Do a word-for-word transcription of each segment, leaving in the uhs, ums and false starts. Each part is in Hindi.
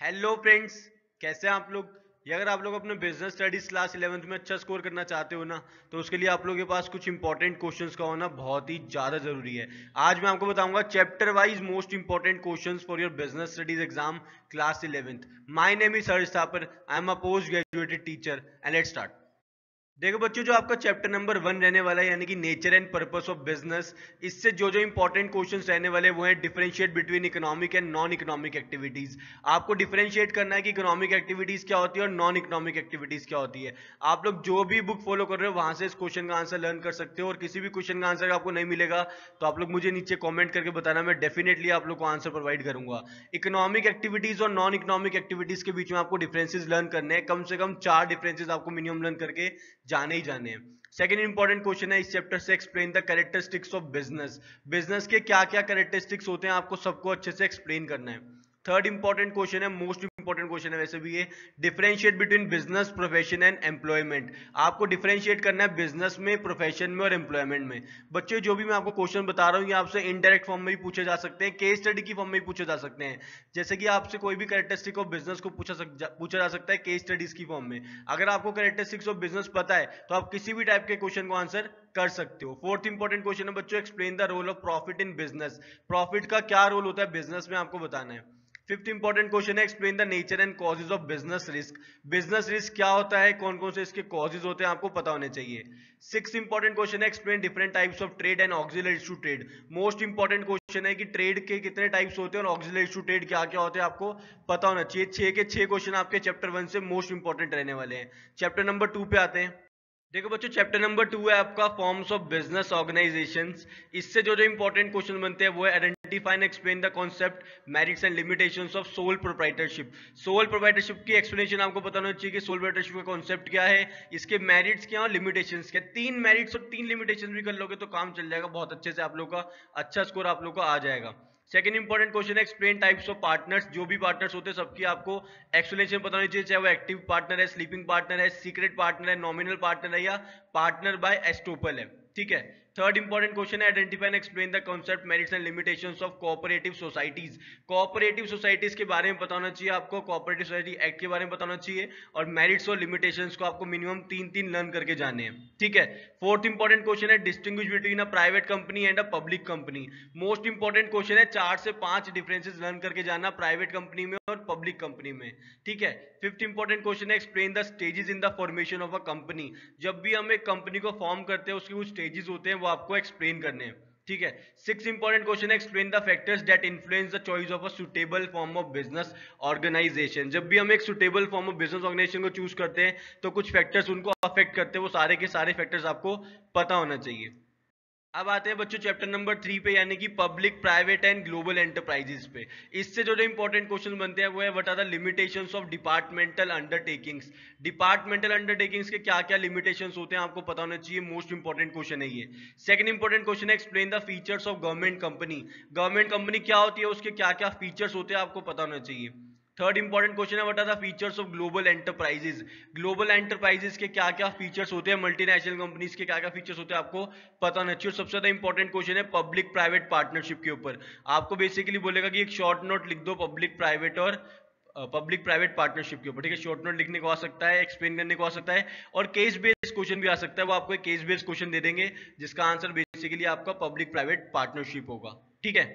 हेलो फ्रेंड्स, कैसे हैं आप लोग। ये अगर आप लोग अपने बिजनेस स्टडीज क्लास इलेवेंथ में अच्छा स्कोर करना चाहते हो ना, तो उसके लिए आप लोगों के पास कुछ इंपॉर्टेंट क्वेश्चंस का होना बहुत ही ज़्यादा ज़रूरी है। आज मैं आपको बताऊंगा chapter wise most important questions for your business studies exam class eleventh. My name is Harsh Thapar, I am a post graduated teacher and let's start. देखो बच्चों, जो आपका चैप्टर नंबर वन रहने वाला है यानी कि nature and purpose of business, इससे जो जो इंपॉर्टेंट क्वेश्चंस रहने वाले वो हैं differentiate between economic and non economic activities. आपको डिफरेंशिएट करना है कि इकोनॉमिक एक्टिविटीज क्या होती है और नॉन इकोनॉमिक एक्टिविटीज क्या होती है। आप लोग जो भी बुक फॉलो कर रहे हो वहां से इस क्वेश्चन का आंसर लर्न कर सकते हो, और किसी भी क्वेश्चन का आंसर आपको नहीं मिलेगा तो आप लोग मुझे नीचे कॉमेंट करके बताना, मैं डेफिनेटली आप लोग को आंसर प्रोवाइड करूंगा। इकोनॉमिक एक्टिविटीज और नॉन इकोनॉमिक एक्टिविटीज के बीच में आपको डिफरेंसेस लर्न करने हैं, कम से कम चार डिफरेंसेस आपको मिनिमम लर्न करके जाने ही जाने हैं। सेकेंड इंपॉर्टेंट क्वेश्चन है इस चैप्टर से, explain the characteristics of business. Business के क्या क्या कैरेक्टरिस्टिक्स होते हैं आपको सबको अच्छे से एक्सप्लेन करना है। थर्ड इंपॉर्टेंट क्वेश्चन है, मोस्ट इंपॉर्टेंट क्वेश्चन है वैसे भी ये, differentiate between business profession and employment. आपको डिफरेंशिएट करना है बिजनेस में, प्रोफेशन में और एम्प्लॉयमेंट में। बच्चों, जो भी मैं आपको क्वेश्चन बता रहा हूँ ये आपसे इनडायरेक्ट फॉर्म में भी पूछे जा सकते हैं, केस स्टडी की फॉर्म में भी पूछे जा सकते हैं। जैसे कि आपसे कोई भी कैरेक्टरिस्टिक ऑफ बिजनेस को पूछा सक, जा, पूछा जा सकता है केस स्टडीज की फॉर्म में। अगर आपको कैरेक्टरिस्टिक्स ऑफ बिजनेस पता है तो आप किसी भी टाइप के क्वेश्चन को आंसर कर सकते हो। फोर्थ इंपॉर्टेंट क्वेश्चन है बच्चों, explain the role of profit in business. Profit का क्या रोल होता है बिजनेस में आपको बताना है। फिफ्थ इंपॉर्टेंट क्वेश्चन है, explain the nature and causes of business risk. Business risk क्या होता है, कौन कौन से इसके कॉजेज होते हैं आपको पता होने चाहिए। सिक्स इंपॉर्टेंट क्वेश्चन है, explain different types of trade and auxiliaries to trade. Most important question है कि ट्रेड के कितने टाइप्स होते हैं और ऑक्सिलरीज टू ट्रेड क्या क्या होते हैं आपको पता होना चाहिए। छह के छह क्वेश्चन आपके चैप्टर वन से मोस्ट इंपॉर्टेंट रहने वाले हैं। चैप्टर नंबर टू पे आते हैं। देखो बच्चों, चैप्टर नंबर टू है आपका फॉर्म्स ऑफ बिजनेस ऑर्गेनाइजेशंस। इससे जो जो इंपॉर्टेंट क्वेश्चन बनते हैं वो है, identify and explain the concept, merits and limitations of sole proprietorship. Sole proprietorship की एक्सप्लेनेशन आपको पता होना चाहिए कि सोल प्रोप्राइटरशिप का कॉन्सेप्ट क्या है, इसके मेरिट्स क्या और लिमिटेशंस क्या। तीन मेरिट्स और तीन लिमिटेशंस भी कर लोगे तो काम चल जाएगा बहुत अच्छे से, आप लोग का अच्छा स्कोर आप लोग का आ जाएगा। सेकंड इंपॉर्टेंट क्वेश्चन है, एक्सप्लेन टाइप्स ऑफ पार्टनर्स। जो भी पार्टनर्स होते हैं सबकी आपको एक्सप्लेनेशन पता होनी चाहिए, चाहे वो एक्टिव पार्टनर है, स्लीपिंग पार्टनर है, सीक्रेट पार्टनर है, नॉमिनल पार्टनर है या पार्टनर बाय एस्टोपल है। ठीक है। थर्ड इंपॉर्टेंट क्वेश्चन है, identify and explain the concept, merits and limitations of cooperative societies. Cooperative societies के बारे में पता होना चाहिए आपको, कोऑपरेटिव सोसाइटी एक्ट के बारे में पता होना चाहिए, और मेरिट्स और लिमिटेशंस को आपको मिनिमम तीन तीन लर्न करके जाने हैं। ठीक है। फोर्थ इंपॉर्टेंट क्वेश्चन है, distinguish between a private company and a public company. Most important question है, चार से पांच डिफरेंसेस लर्न करके जाना प्राइवेट कंपनी में और पब्लिक कंपनी में। ठीक है। फिफ्थ इंपॉर्टेंट क्वेश्चन है, explain the stages in the formation of a company. जब भी हम एक कंपनी को फॉर्म करते हैं उसके कुछ स्टेजेस होते हैं वो आपको एक्सप्लेन करने हैं। ठीक है। सिक्स इंपॉर्टेंट क्वेश्चन है, explain the factors that influence the choice of a suitable form of business organisation. जब भी हम एक suitable form of business organisation को चूज करते हैं तो कुछ फैक्टर्स उनको अफेक्ट करते हैं, वो सारे के सारे फैक्टर्स आपको पता होना चाहिए। अब आते हैं बच्चों चैप्टर नंबर थ्री पे, यानी कि public private and global enterprises पे। इससे जो जो इंपॉर्टेंट क्वेश्चन बनते हैं वो है, what are the limitations of departmental undertakings. Departmental undertakings के क्या क्या लिमिटेशंस होते हैं आपको पता होना चाहिए, मोस्ट इंपॉर्टेंट क्वेश्चन है ये। सेकंड इंपॉर्टेंट क्वेश्चन है, explain the features of government company. Government company क्या होती है, उसके क्या क्या फीचर्स होते हैं आपको पता होना चाहिए। थर्ड इंपॉर्टेंट क्वेश्चन है, what are the features of global enterprises. Global enterprises के क्या क्या फीचर्स होते हैं, मल्टीनेशनल कंपनीज के क्या क्या फीचर्स होते हैं आपको पता होना चाहिए। सबसे ज्यादा इंपॉर्टेंट क्वेश्चन है पब्लिक प्राइवेट पार्टनरशिप के ऊपर। आपको बेसिकली बोलेगा कि एक शॉर्ट नोट लिख दो पब्लिक प्राइवेट और पब्लिक प्राइवेट पार्टनरशिप के ऊपर। ठीक है। शॉर्ट नोट लिखने को आ सकता है, एक्सप्लेन करने को आ सकता है, और केस बेस्ड क्वेश्चन भी आ सकता है। वो आपको एक केस बेस्ड क्वेश्चन दे देंगे जिसका आंसर बेसिकली आपका पब्लिक प्राइवेट पार्टनरशिप होगा। ठीक है।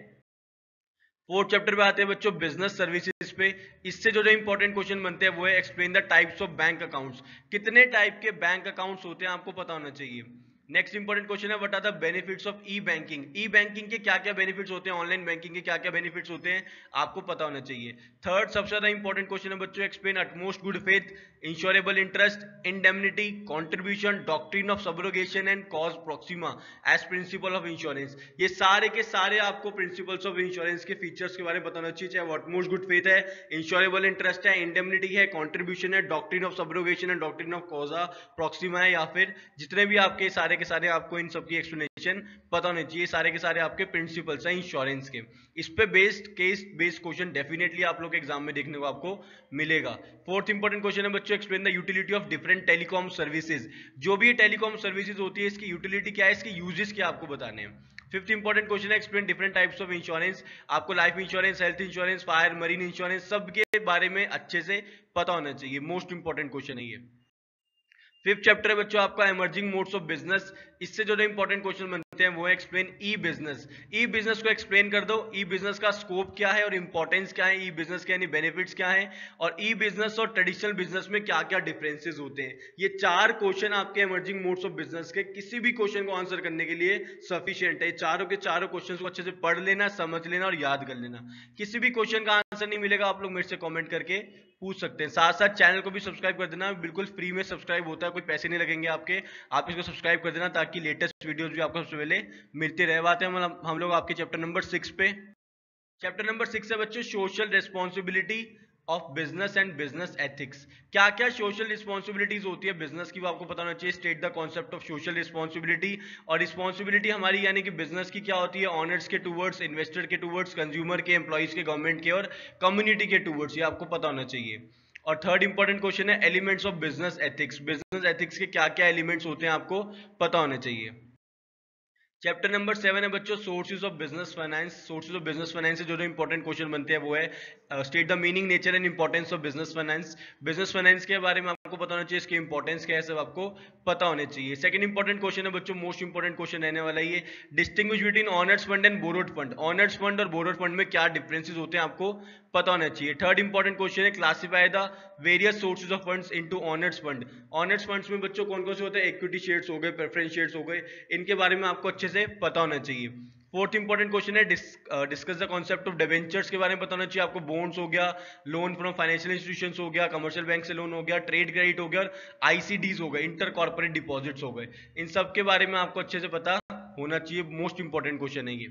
फोर्थ चैप्टर पे आते हैं बच्चों, बिजनेस सर्विसेज पे। इससे जो जो इंपॉर्टेंट क्वेश्चन बनते हैं वो है, explain the types of bank accounts. कितने टाइप के बैंक अकाउंट्स होते हैं आपको पता होना चाहिए। नेक्स्ट इंपॉर्टेंट क्वेश्चन है, what are the benefits of e banking. E banking के क्या क्या बेनिफिट्स होते हैं, ऑनलाइन बैंकिंग के क्या क्या बेनिफिट्स होते हैं आपको पता होना चाहिए। थर्ड सबसे ज्यादा इंपॉर्टेंट क्वेश्चन है बच्चों, explain utmost good faith, insurable interest, indemnity, contribution, doctrine of subrogation and cause proxima as principle of insurance. ये सारे के सारे आपको प्रिंसिपल्स ऑफ इंश्योरेंस के फीचर्स के बारे में बताना चाहिए, चाहे अटमोस्ट गुड फेथ है, इंश्योरेबल इंटरेस्ट है, इंडेमनिटी है, कॉन्ट्रीब्यूशन है, डॉक्ट्रिन ऑफ सब्रोगेशन है, डॉक्ट्रिन ऑफ कॉजा प्रॉक्सिमा है, या फिर जितने भी आपके सारे के सारे आपको इन सबकी एक्सप्लेनेशन पता होनी चाहिए। सारे के सारे आपके प्रिंसिपल्स हैं इंश्योरेंस के। इस पे based case based question definitely आप लोग के एग्जाम में देखने को आपको मिलेगा। फोर्थ इंपॉर्टेंट क्वेश्चन है बच्चों, explain the utility of different telecom services. जो भी टेलीकॉम सर्विसेज होती है इसकी यूटिलिटी क्या है, इसके यूजेस क्या आपको बताने हैं। फिफ्थ इंपॉर्टेंट क्वेश्चन है explain different types of insurance. आपको life insurance, health insurance, fire, marine insurance सबके बारे में अच्छे से पता होना चाहिए। मोस्ट इंपॉर्टेंट क्वेश्चन है ये। फिफ्थ चैप्टर है बच्चों आपका इमर्जिंग मोड्स ऑफ बिजनेस। इससे जो इंपॉर्टेंट क्वेश्चन बनते हैं वो है explain e business. E business को एक्सप्लेन कर दो, ई बिजनेस का स्कोप क्या है और इंपॉर्टेंस क्या है, ई बिजनेस के यानी बेनिफिट्स क्या है, और ई बिजनेस और ट्रेडिशनल बिजनेस में क्या क्या डिफरेंसेस होते हैं। ये चार क्वेश्चन आपके इमर्जिंग मोड्स ऑफ बिजनेस के किसी भी क्वेश्चन को आंसर करने के लिए सफिशियंट है। चारों के चारों क्वेश्चन को अच्छे से पढ़ लेना, समझ लेना और याद कर लेना। किसी भी क्वेश्चन का आंसर नहीं मिलेगा आप लोग मेरे से कॉमेंट करके पूछ सकते हैं। साथ साथ चैनल को भी सब्सक्राइब कर देना, बिल्कुल फ्री में सब्सक्राइब होता है, कोई पैसे नहीं लगेंगे आपके। आप इसको सब्सक्राइब कर देना ताकि लेटेस्ट वीडियोस भी आपको सबसे पहले मिलते रहे। बात है हम हम लोग आपके चैप्टर नंबर सिक्स पे। चैप्टर नंबर सिक्स है बच्चों social responsibility of business and business ethics. क्या क्या सोशल रिस्पॉन्सिबिलिटीज होती है बिजनेस की वो आपको पता होना चाहिए। State the concept of social responsibility. और रिस्पॉन्सिबिलिटी हमारी यानी कि बिजनेस की क्या होती है, ऑनर्स के टूवर्ड्स, इन्वेस्टर के टूवर्ड्स, कंज्यूमर के, एम्प्लॉइज के, गवर्नमेंट के और कम्युनिटी के टूवर्ड्स, ये आपको पता होना चाहिए। और थर्ड इंपॉर्टेंट क्वेश्चन है elements of business ethics. Business ethics के क्या क्या एलिमेंट्स होते हैं आपको पता होने चाहिए। चैप्टर नंबर सेवन है बच्चों sources of business finance. Sources of business finance से जो जो इंपॉर्टेंट क्वेश्चन बनते हैं वो है state the meaning, nature and importance of business finance. Business finance के बारे में आपको पता होना चाहिए, इसकी इंपॉर्टेंस क्या है सब आपको पता होने चाहिए। सेकंड इंपॉर्टेंट क्वेश्चन है बच्चों मोस्ट इंपॉर्टेंट क्वेश्चन रहने वाला है ये, distinguish between owners fund and borrowed fund. Owners fund और बोरोड फंड में क्या डिफरेंसेस होते हैं आपको पता होना चाहिए। थर्ड इंपॉर्टेंट क्वेश्चन है classify the various sources of funds into owners fund. Owners funds में बच्चों कौन कौन से होते हैं, इक्विटी शेयर्स हो गए, प्रेफरेंस शेयर्स हो गए, इनके बारे में आपको अच्छे से पता होना चाहिए। फोर्थ इंपॉर्टेंट क्वेश्चन है discuss the concept of debentures के बारे में पता होना चाहिए आपको। बॉन्ड्स हो गया, लोन फ्रॉम फाइनेंशियल इंस्टीट्यूशंस हो गया, कमर्शियल बैंक से लोन हो गया, ट्रेड क्रेडिट हो गया और आईसीडीज हो गए, इंटर कॉर्पोरेट डिपॉजिट्स हो गए। इन सब के बारे में आपको अच्छे से पता होना चाहिए। मोस्ट इंपॉर्टेंट क्वेश्चन है ये।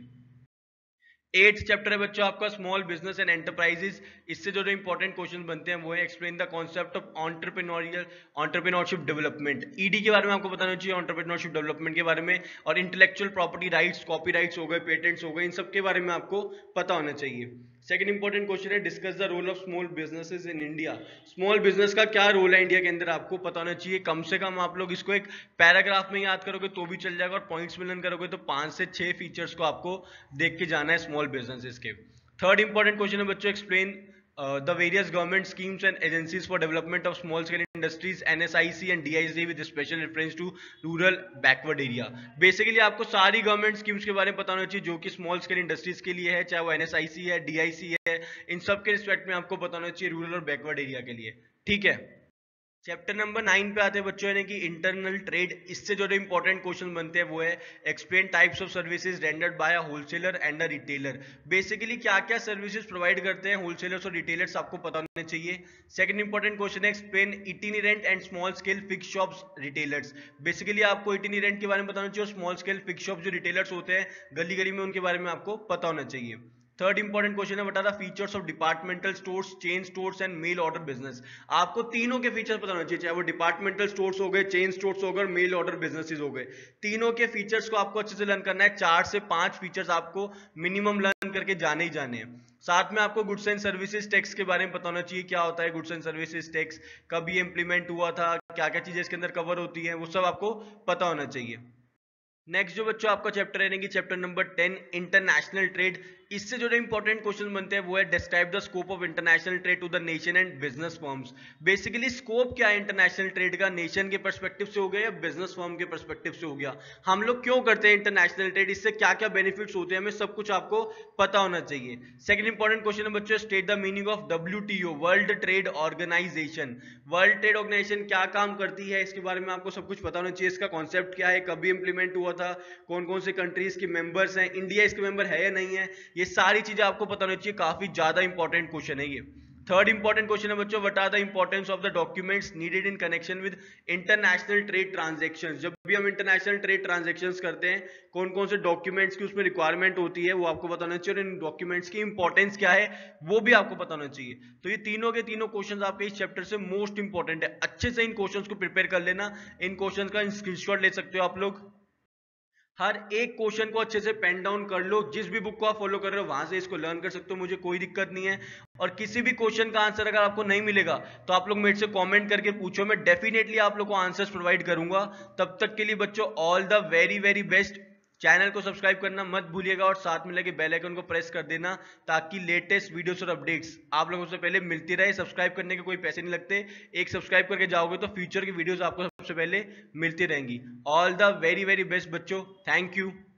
एट्थ चैप्टर है बच्चों आपका स्मॉल बिजनेस एंड एंटरप्राइजेस। इससे जो जो इंपॉर्टेंट क्वेश्चन बनते हैं वो है explain the concept of entrepreneurial entrepreneurship development. ED के बारे में आपको बताना चाहिए, एंटरप्रेन्योरशिप डेवलपमेंट के बारे में, और इंटेलेक्चुअल प्रॉपर्टी राइट्स, कॉपीराइट्स हो गए, पेटेंट्स हो गए, इन सब के बारे में आपको पता होना चाहिए। सेकंड इंपॉर्टेंट क्वेश्चन है discuss the role of small businesses in India. Small business का क्या रोल है इंडिया के अंदर आपको पता होना चाहिए। कम से कम आप लोग इसको एक पैराग्राफ में याद करोगे तो भी चल जाएगा, और पॉइंट्स में लर्न करोगे तो पांच से छह फीचर्स को आपको देख के जाना है स्मॉल बिजनेसेस के। थर्ड इंपॉर्टेंट क्वेश्चन है बच्चों explain the various government schemes and agencies for development of small scale industries, NSIC and DIC with special reference to rural backward area. Basically आपको सारी गवर्नमेंट स्कीम्स के बारे में पता होना चाहिए जो कि स्मॉल स्केल इंडस्ट्रीज के लिए है, चाहे वो एनएसआईसी है, डीआईसी है, इन सब के रिस्पेक्ट में आपको पता होना चाहिए रूरल और बैकवर्ड एरिया के लिए। ठीक है, चैप्टर नंबर नाइन पे आते हैं बच्चों यानी कि इंटरनल ट्रेड। इससे जो इंपॉर्टेंट क्वेश्चन बनते हैं वो है explain types of services rendered by a wholesaler and a retailer. Basically क्या क्या सर्विसेज प्रोवाइड करते हैं होलसेलर्स और रिटेलर्स आपको पता होने चाहिए। सेकंड इंपॉर्टेंट क्वेश्चन है explain itinerant and small scale fix shops retailers. Basically आपको इटिनेरेंट के बारे में बताना चाहिए और स्मॉल स्केल फिक्स शॉप जो रिटेलर्स होते हैं गली गली में उनके बारे में आपको पता होना चाहिए। थर्ड इंपॉर्टेंट क्वेश्चन है बता the features of departmental stores, chain stores and mail order business. आपको तीनों के फीचर्स पता होना चाहिए, चाहे वो डिपार्टमेंटल स्टोर्स हो गए, चेन स्टोर्स हो गए, मेल ऑर्डर बिजनेसेस हो गए। तीनों के फीचर्स को आपको अच्छे से लर्न करना है। चार से पांच फीचर्स आपको मिनिमम लर्न करके जाने ही जाने हैं। साथ में आपको गुड्स एंड सर्विसेज टैक्स के बारे में पता होना चाहिए, क्या होता है गुड्स एंड सर्विसेज टैक्स, कब ये इंप्लीमेंट हुआ था, क्या क्या चीजें इसके अंदर कवर होती है, वो सब आपको पता होना चाहिए। नेक्स्ट जो बच्चों आपका चैप्टर है कि chapter number ten international trade. इससे जो इंपॉर्टेंट क्वेश्चन बनते हैं वो है describe the scope of international trade to the nation and business firms. Basically scope क्या है इंटरनेशनल ट्रेड का, नेशन के पर्सपेक्टिव से हो गया या बिजनेस फर्म के पर्सपेक्टिव से हो गया, हम लोग क्यों करते हैं इंटरनेशनल ट्रेड, इससे क्या क्या बेनिफिट्स होते हैं, हमें सब कुछ आपको पता होना चाहिए। सेकंड इंपॉर्टेंट क्वेश्चन है बच्चों state the meaning of WTO, world trade organization. World trade organization क्या काम करती है इसके बारे में आपको सब कुछ पता होना चाहिए। इसका कॉन्सेप्ट क्या है, कभी इंप्लीमेंट हुआ था, कौन कौन से कंट्रीज के मेंबर्स हैं, इंडिया इसके मेंबर है या नहीं है, ये सारी चीजें आपको पता होनी चाहिए। काफी ज्यादा इंपॉर्टेंट क्वेश्चन है ये। थर्ड इंपॉर्टेंट क्वेश्चन है बच्चों what are the importance of the documents needed in connection with international trade transactions. जब भी हम इंटरनेशनल ट्रेड ट्रांजैक्शंस करते हैं कौन कौन से डॉक्यूमेंट्स की उसमें रिक्वायरमेंट होती है वो आपको पता होना चाहिए, और इन डॉक्यूमेंट्स की इंपॉर्टेंस क्या है वो भी आपको पता होना चाहिए। तो ये तीनों के तीनों क्वेश्चंस आपके इस चैप्टर से मोस्ट इंपॉर्टेंट है। अच्छे से इन क्वेश्चंस को प्रिपेयर कर लेना, इन क्वेश्चंस का स्क्रीनशॉट ले सकते हो आप लोग। हर एक क्वेश्चन को अच्छे से पेन डाउन कर लो, जिस भी बुक को आप फॉलो कर रहे हो वहां से इसको लर्न कर सकते हो, मुझे कोई दिक्कत नहीं है। और किसी भी क्वेश्चन का आंसर अगर आपको नहीं मिलेगा तो आप लोग मेरे से कमेंट करके पूछो, मैं डेफिनेटली आप लोग को आंसर्स प्रोवाइड करूंगा। तब तक के लिए बच्चों all the very very best. Channel को सब्सक्राइब करना मत भूलिएगा और साथ में लगे बेल आइकन को प्रेस कर देना ताकि लेटेस्ट वीडियोस और अपडेट्स आप लोगों से पहले मिलती रहे। सब्सक्राइब करने के कोई पैसे नहीं लगते, एक सब्सक्राइब करके जाओगे तो फ्यूचर की वीडियोस आपको सबसे पहले मिलती रहेंगी। All the very very best बच्चों, थैंक यू।